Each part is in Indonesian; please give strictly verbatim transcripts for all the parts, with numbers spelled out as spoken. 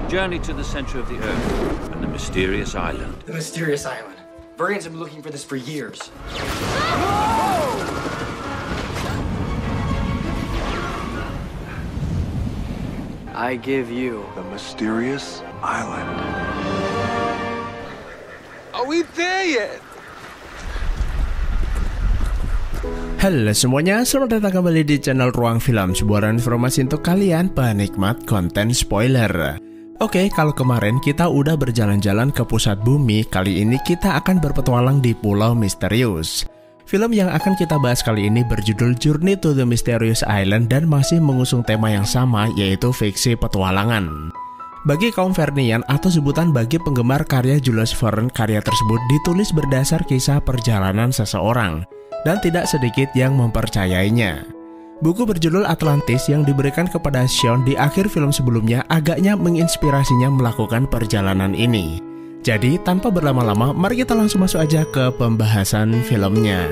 journey to the center of the Earth and the mysterious island. The mysterious island. Variants have been looking for this for years. I give you the mysterious island. Are we there yet? Halo semuanya, selamat datang kembali di channel Ruang Film, sebuah informasi untuk kalian penikmat konten spoiler. Oke, kalau kemarin kita udah berjalan-jalan ke pusat bumi, kali ini kita akan berpetualang di Pulau Misterius. Film yang akan kita bahas kali ini berjudul Journey to the Mysterious Island dan masih mengusung tema yang sama, yaitu fiksi petualangan. Bagi kaum Vernian atau sebutan bagi penggemar karya Jules Verne, karya tersebut ditulis berdasar kisah perjalanan seseorang dan tidak sedikit yang mempercayainya. Buku berjudul Atlantis yang diberikan kepada Sean di akhir film sebelumnya agaknya menginspirasinya melakukan perjalanan ini. Jadi tanpa berlama-lama, mari kita langsung masuk aja ke pembahasan filmnya.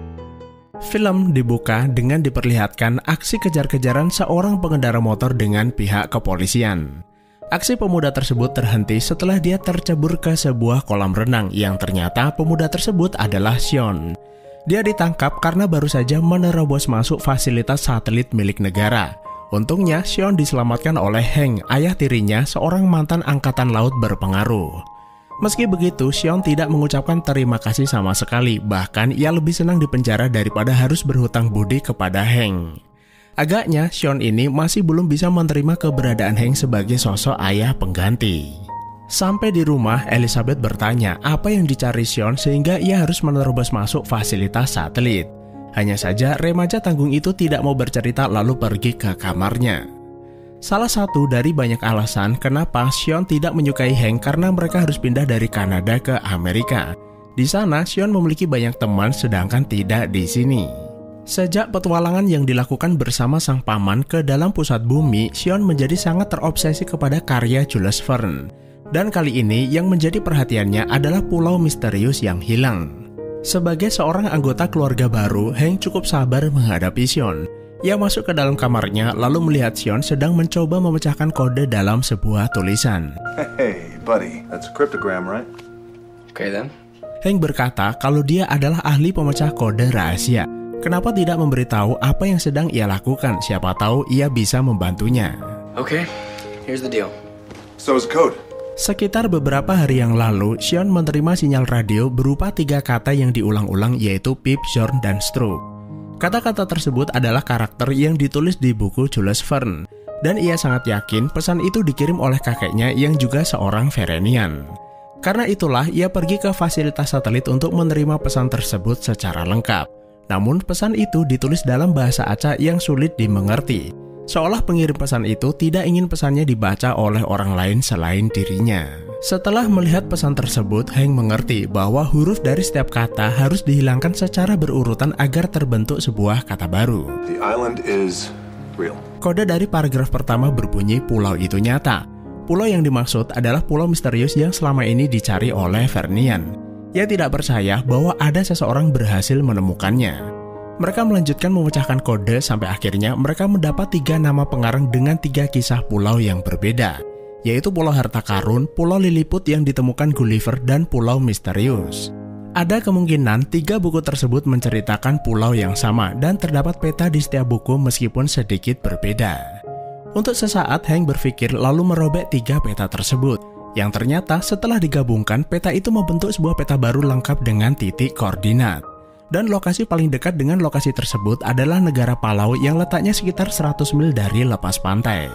Film dibuka dengan diperlihatkan aksi kejar-kejaran seorang pengendara motor dengan pihak kepolisian. Aksi pemuda tersebut terhenti setelah dia tercebur ke sebuah kolam renang yang ternyata pemuda tersebut adalah Sean. Dia ditangkap karena baru saja menerobos masuk fasilitas satelit milik negara. Untungnya, Sean diselamatkan oleh Hank, ayah tirinya, seorang mantan angkatan laut berpengaruh. Meski begitu, Sean tidak mengucapkan terima kasih sama sekali, bahkan ia lebih senang dipenjara daripada harus berhutang budi kepada Hank. Agaknya, Sean ini masih belum bisa menerima keberadaan Hank sebagai sosok ayah pengganti. Sampai di rumah, Elizabeth bertanya apa yang dicari Sean sehingga ia harus menerobos masuk fasilitas satelit. Hanya saja remaja tanggung itu tidak mau bercerita lalu pergi ke kamarnya. Salah satu dari banyak alasan kenapa Sean tidak menyukai Hank karena mereka harus pindah dari Kanada ke Amerika. Di sana, Sean memiliki banyak teman sedangkan tidak di sini. Sejak petualangan yang dilakukan bersama sang paman ke dalam pusat bumi, Sean menjadi sangat terobsesi kepada karya Jules Verne. Dan kali ini yang menjadi perhatiannya adalah Pulau Misterius yang hilang. Sebagai seorang anggota keluarga baru, Hank cukup sabar menghadapi Sean. Ia masuk ke dalam kamarnya lalu melihat Sean sedang mencoba memecahkan kode dalam sebuah tulisan. Hey buddy, that's a cryptogram, right? Okay then. Hank berkata kalau dia adalah ahli pemecah kode rahasia. Kenapa tidak memberitahu apa yang sedang ia lakukan? Siapa tahu ia bisa membantunya. Okay, here's the deal. So is code. Sekitar beberapa hari yang lalu, Sean menerima sinyal radio berupa tiga kata yang diulang-ulang yaitu Pip, Zorn, dan Stroke. Kata-kata tersebut adalah karakter yang ditulis di buku Jules Verne, dan ia sangat yakin pesan itu dikirim oleh kakeknya yang juga seorang Verenian. Karena itulah ia pergi ke fasilitas satelit untuk menerima pesan tersebut secara lengkap. Namun pesan itu ditulis dalam bahasa acak yang sulit dimengerti. Seolah pengirim pesan itu tidak ingin pesannya dibaca oleh orang lain selain dirinya. Setelah melihat pesan tersebut, Hank mengerti bahwa huruf dari setiap kata harus dihilangkan secara berurutan agar terbentuk sebuah kata baru. The island is real. Kode dari paragraf pertama berbunyi pulau itu nyata. Pulau yang dimaksud adalah Pulau Misterius yang selama ini dicari oleh Vernian. Ia tidak percaya bahwa ada seseorang berhasil menemukannya. Mereka melanjutkan memecahkan kode sampai akhirnya mereka mendapat tiga nama pengarang dengan tiga kisah pulau yang berbeda, yaitu Pulau Harta Karun, Pulau Lilliput yang ditemukan Gulliver, dan Pulau Misterius. Ada kemungkinan tiga buku tersebut menceritakan pulau yang sama dan terdapat peta di setiap buku meskipun sedikit berbeda. Untuk sesaat Hank berpikir lalu merobek tiga peta tersebut, yang ternyata setelah digabungkan peta itu membentuk sebuah peta baru lengkap dengan titik koordinat. Dan lokasi paling dekat dengan lokasi tersebut adalah negara Palau yang letaknya sekitar seratus mil dari lepas pantai.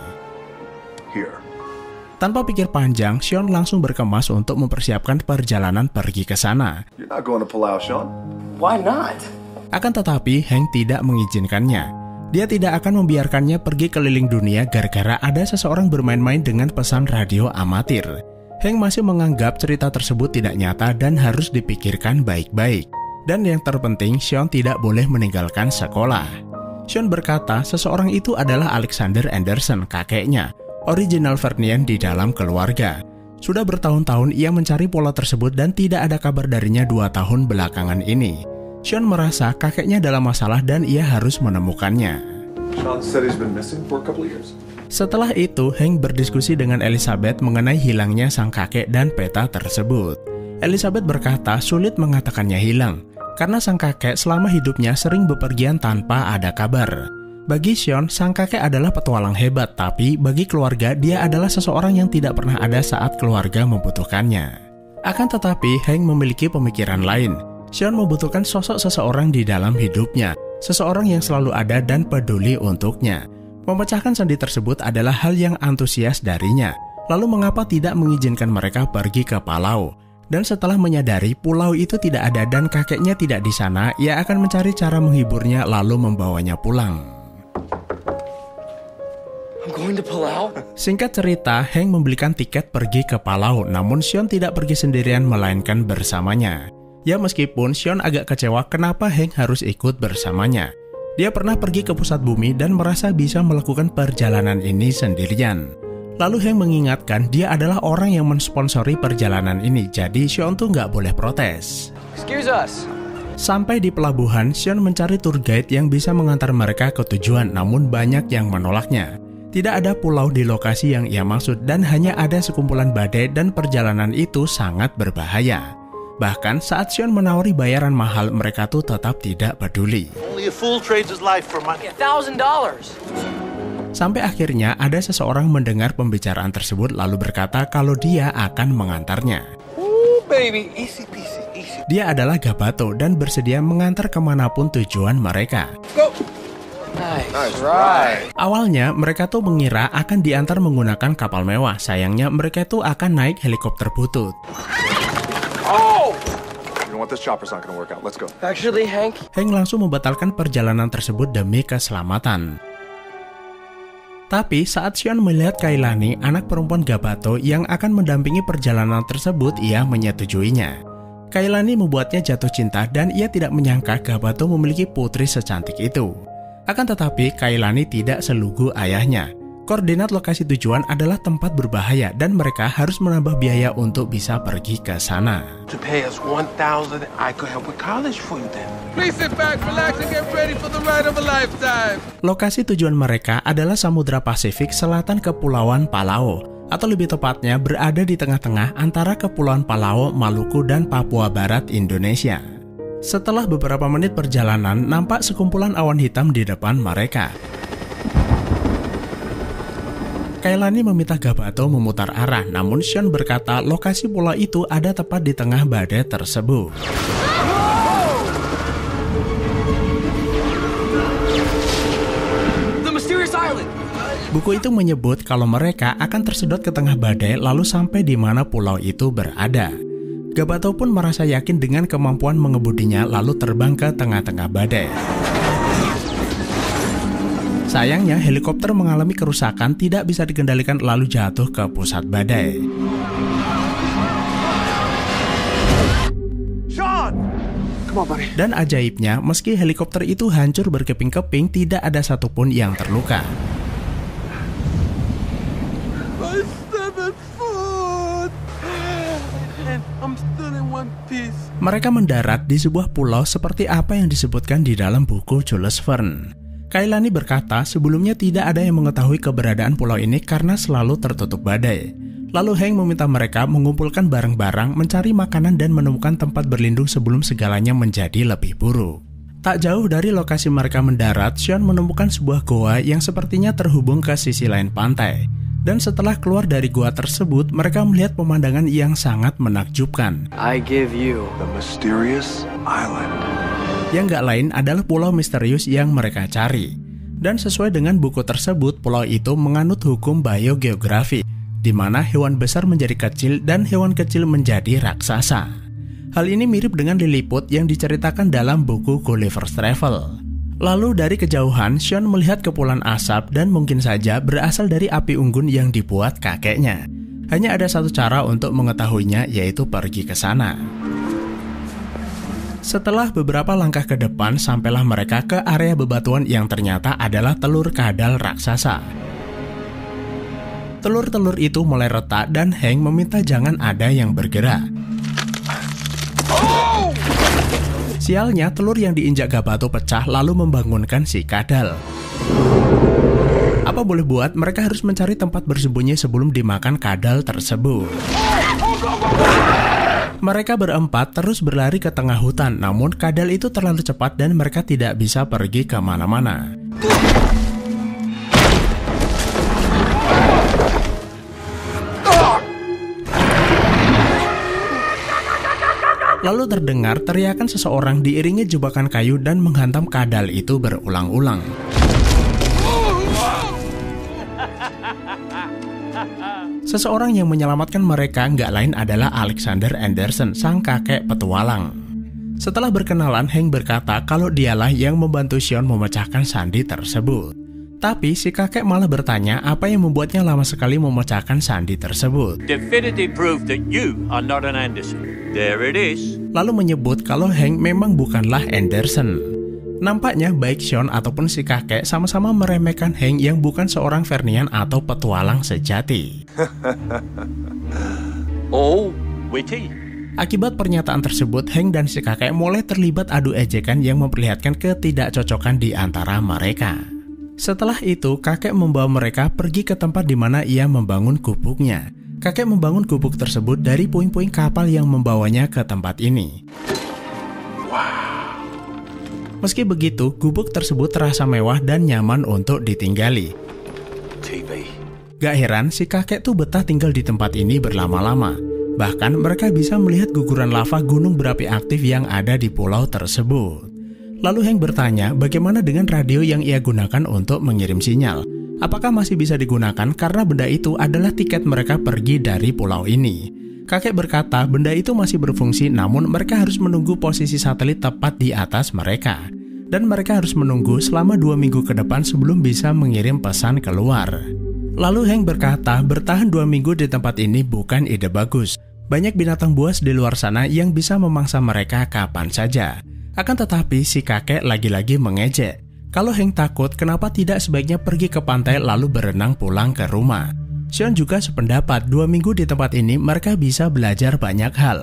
Here. Tanpa pikir panjang, Sean langsung berkemas untuk mempersiapkan perjalanan pergi ke sana. You're not going to Palau, Sean. Why not? Akan tetapi, Hank tidak mengizinkannya. Dia tidak akan membiarkannya pergi keliling dunia gara-gara ada seseorang bermain-main dengan pesan radio amatir. Hank masih menganggap cerita tersebut tidak nyata dan harus dipikirkan baik-baik. Dan yang terpenting, Sean tidak boleh meninggalkan sekolah. Sean berkata seseorang itu adalah Alexander Anderson, kakeknya, original Vernian di dalam keluarga. Sudah bertahun-tahun ia mencari pulau tersebut dan tidak ada kabar darinya dua tahun belakangan ini. Sean merasa kakeknya dalam masalah dan ia harus menemukannya. Sean said he's been missing for a couple of years. Setelah itu, Hank berdiskusi dengan Elizabeth mengenai hilangnya sang kakek dan peta tersebut. Elizabeth berkata sulit mengatakannya hilang, karena sang kakek selama hidupnya sering bepergian tanpa ada kabar. Bagi Sean, sang kakek adalah petualang hebat, tapi bagi keluarga, dia adalah seseorang yang tidak pernah ada saat keluarga membutuhkannya. Akan tetapi, Hank memiliki pemikiran lain. Sean membutuhkan sosok seseorang di dalam hidupnya, seseorang yang selalu ada dan peduli untuknya. Memecahkan sendi tersebut adalah hal yang antusias darinya. Lalu mengapa tidak mengizinkan mereka pergi ke Palau? Dan setelah menyadari pulau itu tidak ada dan kakeknya tidak di sana, ia akan mencari cara menghiburnya lalu membawanya pulang. I'm going to Palau? Singkat cerita, Hank membelikan tiket pergi ke Palau, namun Sean tidak pergi sendirian melainkan bersamanya. Ya meskipun Sean agak kecewa kenapa Hank harus ikut bersamanya. Dia pernah pergi ke pusat bumi dan merasa bisa melakukan perjalanan ini sendirian. Lalu Hank mengingatkan dia adalah orang yang mensponsori perjalanan ini, jadi Sean tuh nggak boleh protes. Excuse us. Sampai di pelabuhan, Sean mencari tour guide yang bisa mengantar mereka ke tujuan, namun banyak yang menolaknya. Tidak ada pulau di lokasi yang ia maksud dan hanya ada sekumpulan badai dan perjalanan itu sangat berbahaya. Bahkan saat Sean menawari bayaran mahal, mereka tuh tetap tidak peduli. Only a fool trades his life for money. A thousand dollars. Sampai akhirnya ada seseorang mendengar pembicaraan tersebut lalu berkata kalau dia akan mengantarnya. Ooh, baby, easy peasy, easy. Dia adalah Gabato dan bersedia mengantar kemanapun tujuan mereka. Go. Nice, Nice right. Awalnya mereka tuh mengira akan diantar menggunakan kapal mewah. Sayangnya mereka tuh akan naik helikopter butut. Oh! You know what? This chopper's not gonna work out. Let's go. Actually, Hank, Hank langsung membatalkan perjalanan tersebut demi keselamatan. Tapi saat Sean melihat Kailani, anak perempuan Gabato yang akan mendampingi perjalanan tersebut, ia menyetujuinya. Kailani membuatnya jatuh cinta dan ia tidak menyangka Gabato memiliki putri secantik itu. Akan tetapi Kailani tidak selugu ayahnya. Koordinat lokasi tujuan adalah tempat berbahaya dan mereka harus menambah biaya untuk bisa pergi ke sana. To pay us one thousand, I could help with college for you then. Please sit back, relax, and get ready for the ride of a lifetime. Lokasi tujuan mereka adalah Samudra Pasifik selatan Kepulauan Palau, atau lebih tepatnya berada di tengah-tengah antara Kepulauan Palau, Maluku, dan Papua Barat, Indonesia. Setelah beberapa menit perjalanan, nampak sekumpulan awan hitam di depan mereka. Kailani meminta Gabato memutar arah, namun Sean berkata lokasi pulau itu ada tepat di tengah badai tersebut. the mysterious island. Buku itu menyebut kalau mereka akan tersedot ke tengah badai lalu sampai di mana pulau itu berada. Gabato pun merasa yakin dengan kemampuan mengemudinya lalu terbang ke tengah-tengah badai. Sayangnya helikopter mengalami kerusakan, tidak bisa dikendalikan lalu jatuh ke pusat badai. Sean! Come on, buddy. Dan ajaibnya, meski helikopter itu hancur berkeping-keping, tidak ada satupun yang terluka. My seventh foot! And I'm still in one piece. Mereka mendarat di sebuah pulau seperti apa yang disebutkan di dalam buku Jules Verne. Kailani berkata sebelumnya tidak ada yang mengetahui keberadaan pulau ini karena selalu tertutup badai. Lalu Hank meminta mereka mengumpulkan barang-barang, mencari makanan dan menemukan tempat berlindung sebelum segalanya menjadi lebih buruk. Tak jauh dari lokasi mereka mendarat, Sean menemukan sebuah goa yang sepertinya terhubung ke sisi lain pantai. Dan setelah keluar dari goa tersebut, mereka melihat pemandangan yang sangat menakjubkan. I give you. The mysterious island. Yang gak lain adalah pulau misterius yang mereka cari. Dan sesuai dengan buku tersebut, pulau itu menganut hukum biogeografi, di mana hewan besar menjadi kecil dan hewan kecil menjadi raksasa. Hal ini mirip dengan Lilliput yang diceritakan dalam buku Gulliver's Travel. Lalu dari kejauhan, Sean melihat kepulan asap dan mungkin saja berasal dari api unggun yang dibuat kakeknya. Hanya ada satu cara untuk mengetahuinya, yaitu pergi ke sana. Setelah beberapa langkah ke depan, sampailah mereka ke area bebatuan yang ternyata adalah telur kadal raksasa. Telur-telur itu mulai retak dan Hank meminta jangan ada yang bergerak. Oh! Sialnya, telur yang diinjak Gabato pecah lalu membangunkan si kadal. Apa boleh buat, mereka harus mencari tempat bersembunyi sebelum dimakan kadal tersebut. Mereka berempat terus berlari ke tengah hutan, namun kadal itu terlalu cepat dan mereka tidak bisa pergi kemana-mana. Lalu terdengar teriakan seseorang diiringi jebakan kayu dan menghantam kadal itu berulang-ulang. Seseorang yang menyelamatkan mereka nggak lain adalah Alexander Anderson, sang kakek petualang. Setelah berkenalan, Hank berkata kalau dialah yang membantu Sean memecahkan sandi tersebut. Tapi si kakek malah bertanya apa yang membuatnya lama sekali memecahkan sandi tersebut. Definitive proof that you are not an Anderson. There it is. Lalu menyebut kalau Hank memang bukanlah Anderson. Nampaknya baik Sean ataupun si kakek sama-sama meremehkan Hank yang bukan seorang Vernian atau petualang sejati. Oh, witty. Akibat pernyataan tersebut, Hank dan si kakek mulai terlibat adu ejekan yang memperlihatkan ketidakcocokan di antara mereka. Setelah itu, kakek membawa mereka pergi ke tempat di mana ia membangun gubuknya. Kakek membangun gubuk tersebut dari puing-puing kapal yang membawanya ke tempat ini. Wow. Meski begitu, gubuk tersebut terasa mewah dan nyaman untuk ditinggali. T V. Gak heran si kakek tuh betah tinggal di tempat ini berlama-lama. Bahkan mereka bisa melihat guguran lava gunung berapi aktif yang ada di pulau tersebut. Lalu Hank bertanya bagaimana dengan radio yang ia gunakan untuk mengirim sinyal. Apakah masih bisa digunakan karena benda itu adalah tiket mereka pergi dari pulau ini. Kakek berkata benda itu masih berfungsi, namun mereka harus menunggu posisi satelit tepat di atas mereka. Dan mereka harus menunggu selama dua minggu ke depan sebelum bisa mengirim pesan keluar. Lalu Hank berkata bertahan dua minggu di tempat ini bukan ide bagus. Banyak binatang buas di luar sana yang bisa memangsa mereka kapan saja. Akan tetapi si kakek lagi-lagi mengejek. Kalau Hank takut, kenapa tidak sebaiknya pergi ke pantai lalu berenang pulang ke rumah? Sean juga sependapat, dua minggu di tempat ini mereka bisa belajar banyak hal.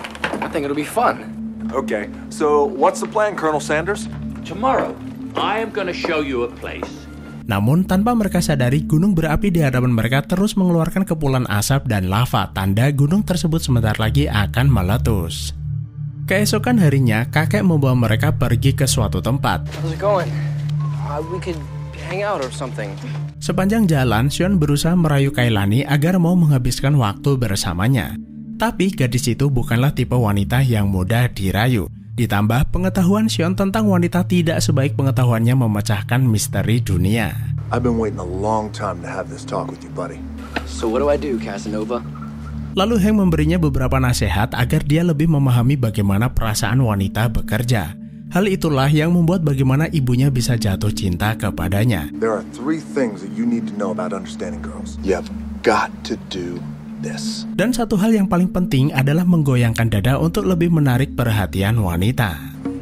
I think it'll be fun. Okay, so what's the plan, Colonel Sanders? Tomorrow, I am going to show you a place. Namun tanpa mereka sadari, gunung berapi di hadapan mereka terus mengeluarkan kepulan asap dan lava, tanda gunung tersebut sebentar lagi akan meletus. Keesokan harinya, kakek membawa mereka pergi ke suatu tempat. How's it going? Uh, we could hang out or something. Sepanjang jalan, Sean berusaha merayu Kailani agar mau menghabiskan waktu bersamanya. Tapi gadis itu bukanlah tipe wanita yang mudah dirayu. Ditambah pengetahuan Sean tentang wanita tidak sebaik pengetahuannya memecahkan misteri dunia. I've been waiting a long time to have this talk with you, buddy. So what do I do, Casanova? Lalu Hank memberinya beberapa nasihat agar dia lebih memahami bagaimana perasaan wanita bekerja. Hal itulah yang membuat bagaimana ibunya bisa jatuh cinta kepadanya. There are three things that you need to know about understanding girls. You have got to do this. Dan satu hal yang paling penting adalah menggoyangkan dada untuk lebih menarik perhatian wanita.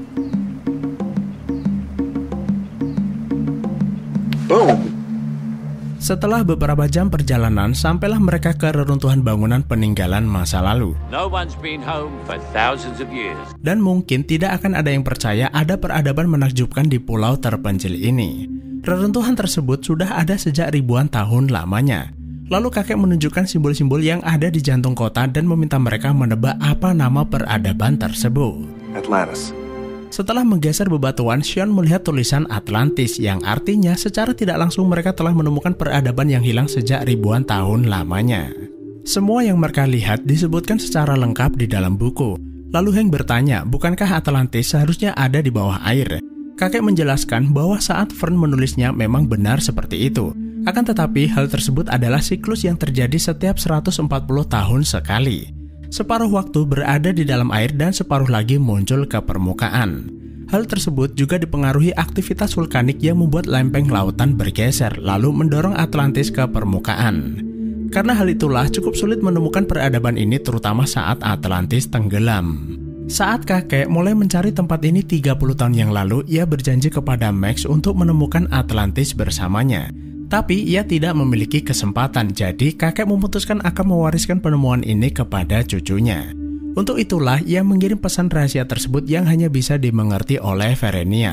Boom! Setelah beberapa jam perjalanan, sampailah mereka ke reruntuhan bangunan peninggalan masa lalu. No one's been home for thousands of years. Dan mungkin tidak akan ada yang percaya ada peradaban menakjubkan di pulau terpencil ini. Reruntuhan tersebut sudah ada sejak ribuan tahun lamanya. Lalu kakek menunjukkan simbol-simbol yang ada di jantung kota dan meminta mereka menebak apa nama peradaban tersebut. Atlantis. Setelah menggeser bebatuan, Sean melihat tulisan Atlantis yang artinya secara tidak langsung mereka telah menemukan peradaban yang hilang sejak ribuan tahun lamanya. Semua yang mereka lihat disebutkan secara lengkap di dalam buku. Lalu Hank bertanya, bukankah Atlantis seharusnya ada di bawah air? Kakek menjelaskan bahwa saat Fern menulisnya memang benar seperti itu. Akan tetapi hal tersebut adalah siklus yang terjadi setiap seratus empat puluh tahun sekali. Separuh waktu berada di dalam air dan separuh lagi muncul ke permukaan. Hal tersebut juga dipengaruhi aktivitas vulkanik yang membuat lempeng lautan bergeser lalu mendorong Atlantis ke permukaan. Karena hal itulah cukup sulit menemukan peradaban ini terutama saat Atlantis tenggelam. Saat kakek mulai mencari tempat ini tiga puluh tahun yang lalu, ia berjanji kepada Max untuk menemukan Atlantis bersamanya. Tapi ia tidak memiliki kesempatan, jadi kakek memutuskan akan mewariskan penemuan ini kepada cucunya. Untuk itulah ia mengirim pesan rahasia tersebut yang hanya bisa dimengerti oleh Verenian.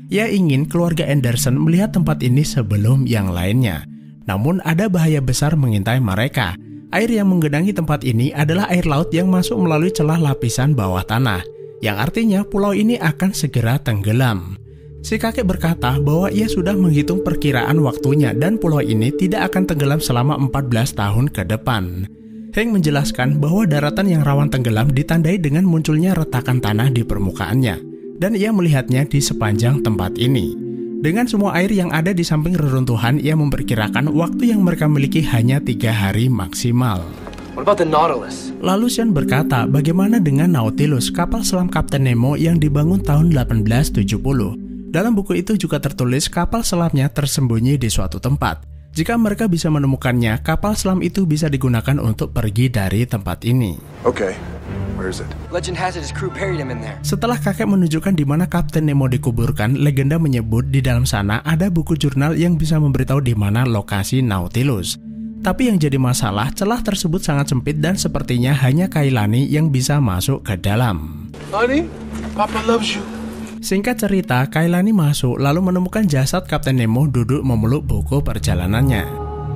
Ia ingin keluarga Anderson melihat tempat ini sebelum yang lainnya. Namun ada bahaya besar mengintai mereka. Air yang menggenangi tempat ini adalah air laut yang masuk melalui celah lapisan bawah tanah, yang artinya pulau ini akan segera tenggelam. Si kakek berkata bahwa ia sudah menghitung perkiraan waktunya dan pulau ini tidak akan tenggelam selama empat belas tahun ke depan. Hank menjelaskan bahwa daratan yang rawan tenggelam ditandai dengan munculnya retakan tanah di permukaannya, dan ia melihatnya di sepanjang tempat ini. Dengan semua air yang ada di samping reruntuhan, ia memperkirakan waktu yang mereka miliki hanya tiga hari maksimal. What about the Nautilus? Lalu Sean berkata, bagaimana dengan Nautilus, kapal selam Kapten Nemo yang dibangun tahun delapan belas tujuh puluh? Dalam buku itu juga tertulis kapal selamnya tersembunyi di suatu tempat. Jika mereka bisa menemukannya, kapal selam itu bisa digunakan untuk pergi dari tempat ini. Okay, where is it? Legend has it his crew buried him in there. Setelah kakek menunjukkan di mana Kapten Nemo dikuburkan, legenda menyebut di dalam sana ada buku jurnal yang bisa memberitahu di mana lokasi Nautilus. Tapi yang jadi masalah, celah tersebut sangat sempit dan sepertinya hanya Kailani yang bisa masuk ke dalam. Honey, Papa loves you. Singkat cerita, Kailani masuk lalu menemukan jasad Kapten Nemo duduk memeluk buku perjalanannya.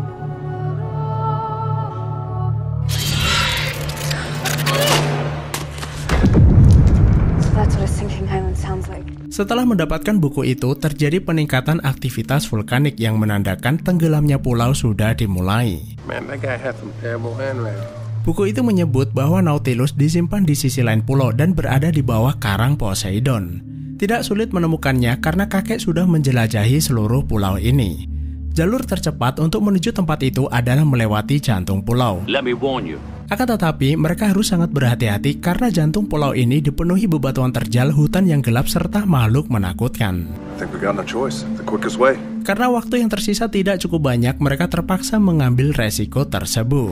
Setelah mendapatkan buku itu, terjadi peningkatan aktivitas vulkanik yang menandakan tenggelamnya pulau sudah dimulai. Man, that guy had some terrible handwriting. Buku itu menyebut bahwa Nautilus disimpan di sisi lain pulau dan berada di bawah karang Poseidon. Tidak sulit menemukannya karena kakek sudah menjelajahi seluruh pulau ini. Jalur tercepat untuk menuju tempat itu adalah melewati jantung pulau. Let me warn you. Akan tetapi, mereka harus sangat berhati-hati karena jantung pulau ini dipenuhi bebatuan terjal, hutan yang gelap, serta makhluk menakutkan. I think we got no choice. The quickest way. Karena waktu yang tersisa tidak cukup banyak, mereka terpaksa mengambil resiko tersebut.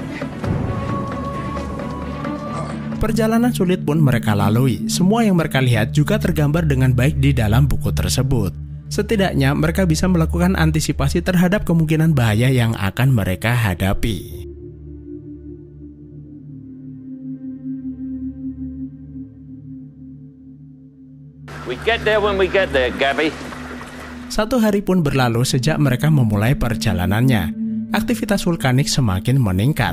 Perjalanan sulit pun mereka lalui. Semua yang mereka lihat juga tergambar dengan baik di dalam buku tersebut. Setidaknya mereka bisa melakukan antisipasi terhadap kemungkinan bahaya yang akan mereka hadapi. We get there when we get there, Gabby. Satu hari pun berlalu sejak mereka memulai perjalanannya. Aktivitas vulkanik semakin meningkat.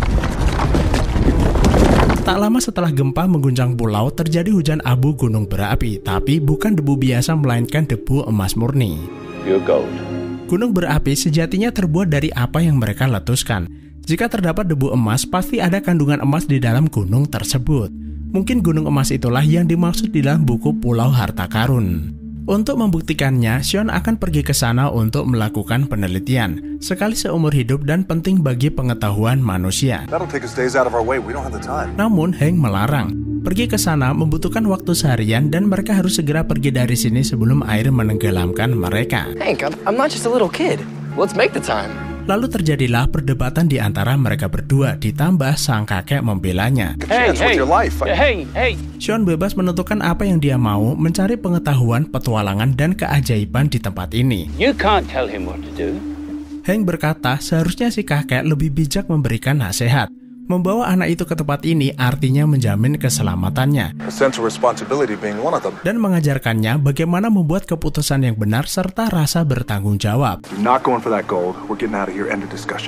Tak lama setelah gempa mengguncang pulau, terjadi hujan abu gunung berapi, tapi bukan debu biasa melainkan debu emas murni. Pure gold. Gunung berapi sejatinya terbuat dari apa yang mereka letuskan. Jika terdapat debu emas, pasti ada kandungan emas di dalam gunung tersebut. Mungkin gunung emas itulah yang dimaksud di dalam buku Pulau Harta Karun. Untuk membuktikannya, Sean akan pergi ke sana untuk melakukan penelitian, sekali seumur hidup dan penting bagi pengetahuan manusia. That'll take us days out of our way. We don't have the time. Namun Hank melarang. Pergi ke sana membutuhkan waktu seharian dan mereka harus segera pergi dari sini sebelum air menenggelamkan mereka. Hank, I'm, I'm not just a little kid. Let's make the time. Lalu terjadilah perdebatan di antara mereka berdua, ditambah sang kakek membelanya. Hey, hey, hey, hey. Sean bebas menentukan apa yang dia mau, mencari pengetahuan, petualangan, dan keajaiban di tempat ini. You can't tell him what to do. Hank berkata seharusnya si kakek lebih bijak memberikan nasihat. Membawa anak itu ke tempat ini artinya menjamin keselamatannya. A sense of responsibility being one of them. Dan mengajarkannya bagaimana membuat keputusan yang benar serta rasa bertanggung jawab. You're not going for that gold. We're getting out of here. End of discussion.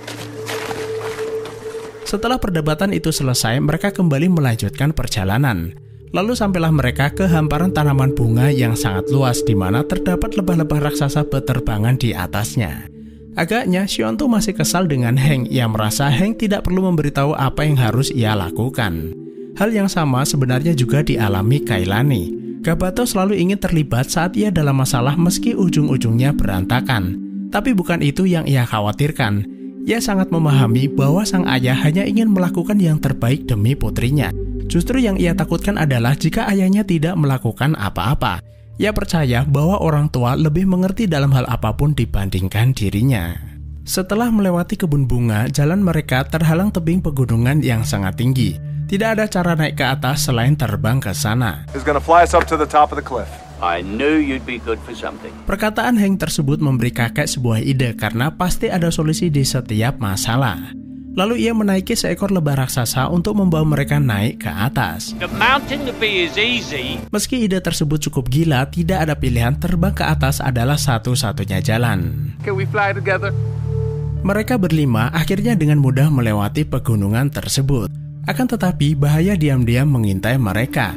Setelah perdebatan itu selesai, mereka kembali melanjutkan perjalanan. Lalu sampailah mereka ke hamparan tanaman bunga yang sangat luas di mana terdapat lebah-lebah raksasa berterbangan di atasnya. Agaknya Sean tuh masih kesal dengan Hank. Ia merasa Hank tidak perlu memberitahu apa yang harus ia lakukan. Hal yang sama sebenarnya juga dialami Kailani. Gabato selalu ingin terlibat saat ia dalam masalah meski ujung-ujungnya berantakan. Tapi bukan itu yang ia khawatirkan. Ia sangat memahami bahwa sang ayah hanya ingin melakukan yang terbaik demi putrinya. Justru yang ia takutkan adalah jika ayahnya tidak melakukan apa-apa. Ia percaya bahwa orang tua lebih mengerti dalam hal apapun dibandingkan dirinya. Setelah melewati kebun bunga, jalan mereka terhalang tebing pegunungan yang sangat tinggi. Tidak ada cara naik ke atas selain terbang ke sana. He's gonna fly us up to the top of the cliff. I knew you'd be good for something. Perkataan Hank tersebut memberi kakek sebuah ide karena pasti ada solusi di setiap masalah. Lalu ia menaiki seekor lebah raksasa untuk membawa mereka naik ke atas. The mountain to be is easy. Meski ide tersebut cukup gila, tidak ada pilihan, terbang ke atas adalah satu-satunya jalan. Can we fly together? Mereka berlima akhirnya dengan mudah melewati pegunungan tersebut. Akan tetapi bahaya diam-diam mengintai mereka.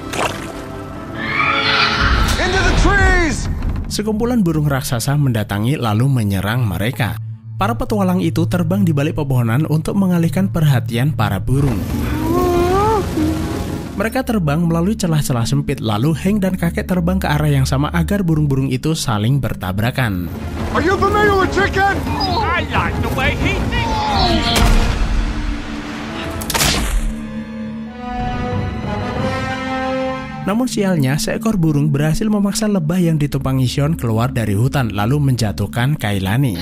Into the trees! Sekumpulan burung raksasa mendatangi lalu menyerang mereka. Para petualang itu terbang di balik pepohonan untuk mengalihkan perhatian para burung. Mereka terbang melalui celah-celah sempit, lalu Hank dan kakek terbang ke arah yang sama agar burung-burung itu saling bertabrakan. Are you familiar with chicken? I like the way he thinks. Namun sialnya, seekor burung berhasil memaksa lebah yang ditumpangi Sean keluar dari hutan lalu menjatuhkan Kailani.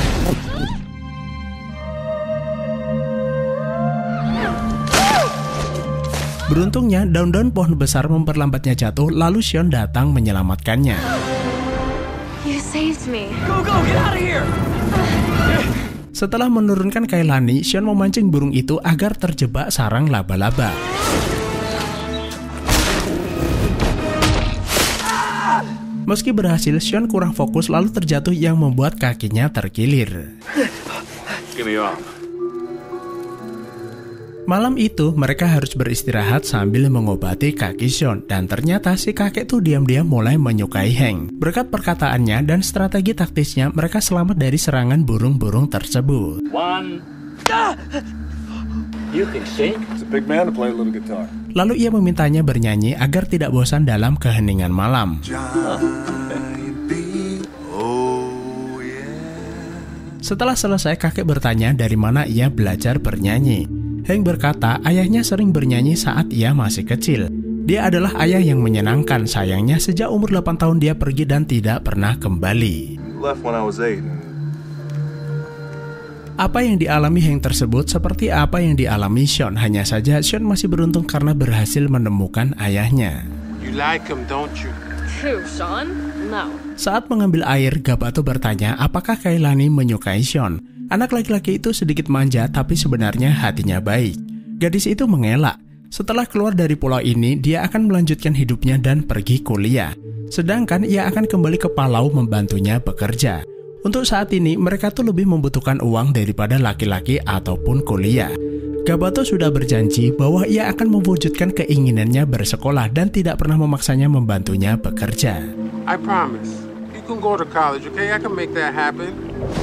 Beruntungnya, daun-daun pohon besar memperlambatnya jatuh, lalu Sean datang menyelamatkannya. You saved me. Go, go, get out of here! Setelah menurunkan Kailani, Sean memancing burung itu agar terjebak sarang laba-laba. Meski berhasil, Sean kurang fokus lalu terjatuh yang membuat kakinya terkilir. Give me your arm. Malam itu, mereka harus beristirahat sambil mengobati kaki Sean. Dan ternyata si kakek tuh diam-diam mulai menyukai Hank. Berkat perkataannya dan strategi taktisnya, mereka selamat dari serangan burung-burung tersebut. One. You can sing. It's a big man to play a little guitar. Lalu ia memintanya bernyanyi agar tidak bosan dalam keheningan malam. Setelah selesai, kakek bertanya dari mana ia belajar bernyanyi. Hank berkata ayahnya sering bernyanyi saat ia masih kecil. Dia adalah ayah yang menyenangkan, sayangnya sejak umur delapan tahun dia pergi dan tidak pernah kembali. Left when I was eight. Apa yang dialami Hank tersebut seperti apa yang dialami Sean, hanya saja Sean masih beruntung karena berhasil menemukan ayahnya. You like him, don't you? Who, Sean? No. Saat mengambil air, Gabato bertanya apakah Kailani menyukai Sean. Anak laki-laki itu sedikit manja tapi sebenarnya hatinya baik. Gadis itu mengelak. Setelah keluar dari pulau ini, dia akan melanjutkan hidupnya dan pergi kuliah. Sedangkan ia akan kembali ke Palau membantunya bekerja. Untuk saat ini, mereka tuh lebih membutuhkan uang daripada laki-laki ataupun kuliah. Gabato sudah berjanji bahwa ia akan mewujudkan keinginannya bersekolah dan tidak pernah memaksanya membantunya bekerja. I promise. You can go to college, okay? I can make that happen.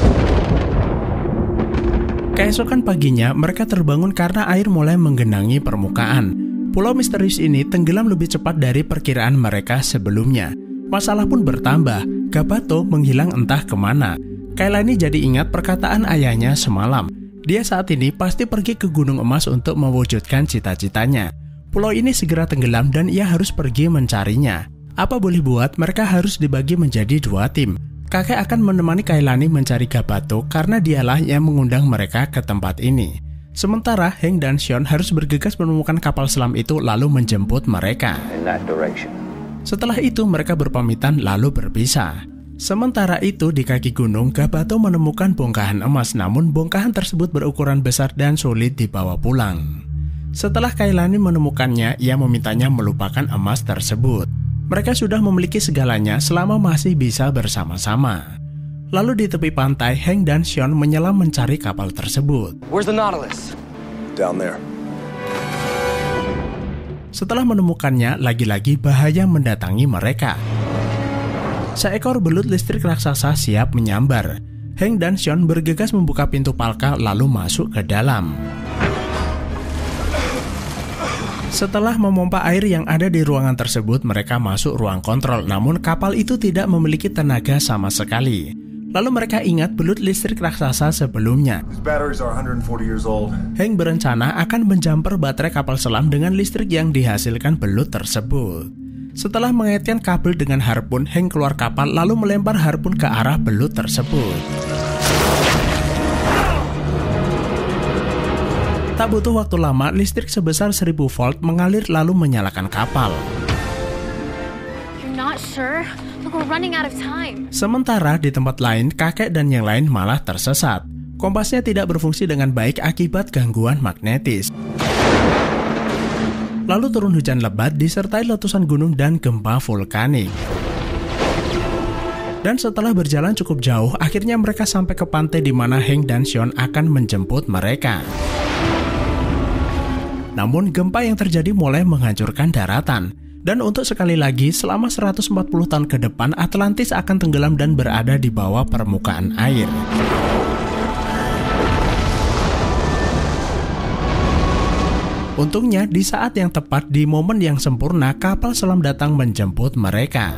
Keesokan paginya, mereka terbangun karena air mulai menggenangi permukaan. Pulau misterius ini tenggelam lebih cepat dari perkiraan mereka sebelumnya. Masalah pun bertambah, Gabato menghilang entah kemana. Kailani jadi ingat perkataan ayahnya semalam. Dia saat ini pasti pergi ke Gunung Emas untuk mewujudkan cita-citanya. Pulau ini segera tenggelam dan ia harus pergi mencarinya. Apa boleh buat, mereka harus dibagi menjadi dua tim. Kakek akan menemani Kailani mencari Gabato karena dialah yang mengundang mereka ke tempat ini. Sementara Hank dan Sean harus bergegas menemukan kapal selam itu lalu menjemput mereka. In that direction. Setelah itu mereka berpamitan lalu berpisah. Sementara itu di kaki gunung, Gabato menemukan bongkahan emas, namun bongkahan tersebut berukuran besar dan sulit dibawa pulang. Setelah Kailani menemukannya, ia memintanya melupakan emas tersebut. Mereka sudah memiliki segalanya selama masih bisa bersama-sama. Lalu di tepi pantai, Hank dan Sean menyelam mencari kapal tersebut. Where's the Nautilus? Down there. Setelah menemukannya, lagi-lagi bahaya mendatangi mereka. Seekor belut listrik raksasa siap menyambar. Hank dan Sean bergegas membuka pintu palka lalu masuk ke dalam. Setelah memompa air yang ada di ruangan tersebut, mereka masuk ruang kontrol, namun kapal itu tidak memiliki tenaga sama sekali. Lalu mereka ingat belut listrik raksasa sebelumnya. These batteries are one hundred forty years old. Hank berencana akan menjamper baterai kapal selam dengan listrik yang dihasilkan belut tersebut. Setelah mengaitkan kabel dengan harpun, Hank keluar kapal lalu melempar harpun ke arah belut tersebut. Tak butuh waktu lama, listrik sebesar seribu volt mengalir lalu menyalakan kapal. You're not sure? Look, we're running out of time. Sementara di tempat lain, kakek dan yang lain malah tersesat. Kompasnya tidak berfungsi dengan baik akibat gangguan magnetis. Lalu turun hujan lebat disertai letusan gunung dan gempa vulkanik. Dan setelah berjalan cukup jauh, akhirnya mereka sampai ke pantai di mana Hank dan Sean akan menjemput mereka. Namun gempa yang terjadi mulai menghancurkan daratan. Dan untuk sekali lagi, selama seratus empat puluh tahun ke depan, Atlantis akan tenggelam dan berada di bawah permukaan air. Untungnya, di saat yang tepat, di momen yang sempurna, kapal selam datang menjemput mereka.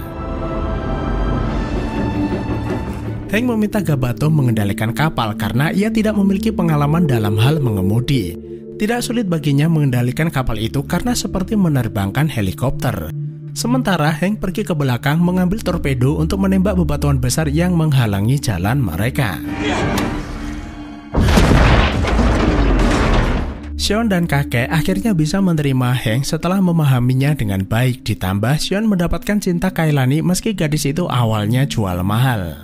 Hank meminta Gabato mengendalikan kapal karena ia tidak memiliki pengalaman dalam hal mengemudi. Tidak sulit baginya mengendalikan kapal itu karena seperti menerbangkan helikopter. Sementara Hank pergi ke belakang mengambil torpedo untuk menembak bebatuan besar yang menghalangi jalan mereka. Sean dan kakek akhirnya bisa menerima Hank setelah memahaminya dengan baik. Ditambah Sean mendapatkan cinta Kailani meski gadis itu awalnya jual mahal.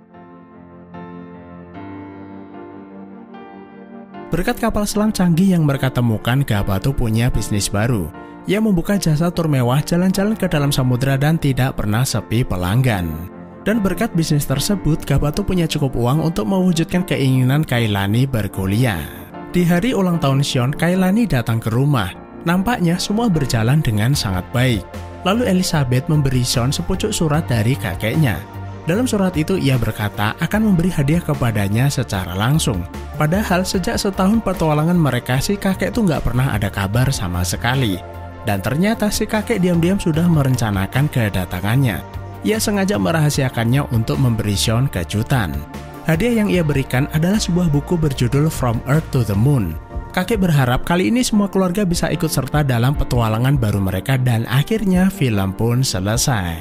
Berkat kapal selam canggih yang mereka temukan, Gabato punya bisnis baru. Ia membuka jasa tur mewah, jalan-jalan ke dalam samudera dan tidak pernah sepi pelanggan. Dan berkat bisnis tersebut, Gabato punya cukup uang untuk mewujudkan keinginan Kailani berkuliah. Di hari ulang tahun Sean, Kailani datang ke rumah. Nampaknya semua berjalan dengan sangat baik. Lalu Elizabeth memberi Sean sepucuk surat dari kakeknya. Dalam surat itu ia berkata akan memberi hadiah kepadanya secara langsung. Padahal sejak setahun petualangan mereka, si kakek tuh nggak pernah ada kabar sama sekali. Dan ternyata si kakek diam-diam sudah merencanakan kedatangannya. Ia sengaja merahasiakannya untuk memberi Sean kejutan. Hadiah yang ia berikan adalah sebuah buku berjudul From Earth to the Moon. Kakek berharap kali ini semua keluarga bisa ikut serta dalam petualangan baru mereka dan akhirnya film pun selesai.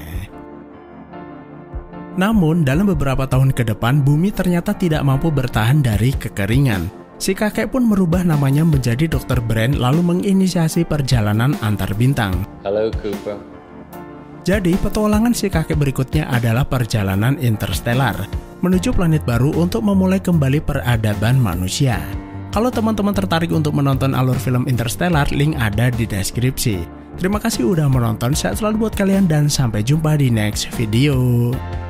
Namun, dalam beberapa tahun ke depan, bumi ternyata tidak mampu bertahan dari kekeringan. Si kakek pun merubah namanya menjadi dokter Brand lalu menginisiasi perjalanan antar bintang. Halo Cooper. Jadi, petualangan si kakek berikutnya adalah perjalanan interstellar menuju planet baru untuk memulai kembali peradaban manusia. Kalau teman-teman tertarik untuk menonton alur film Interstellar, link ada di deskripsi. Terima kasih udah menonton, sehat selalu buat kalian dan sampai jumpa di next video.